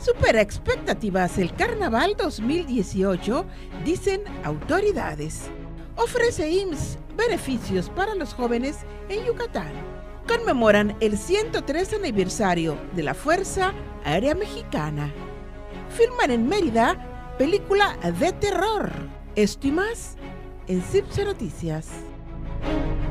Super expectativas el Carnaval 2018, dicen autoridades. Ofrece IMSS beneficios para los jóvenes en Yucatán. Conmemoran el 103 aniversario de la Fuerza Aérea Mexicana. Filman en Mérida película de terror. Esto y más en CIPSE Noticias.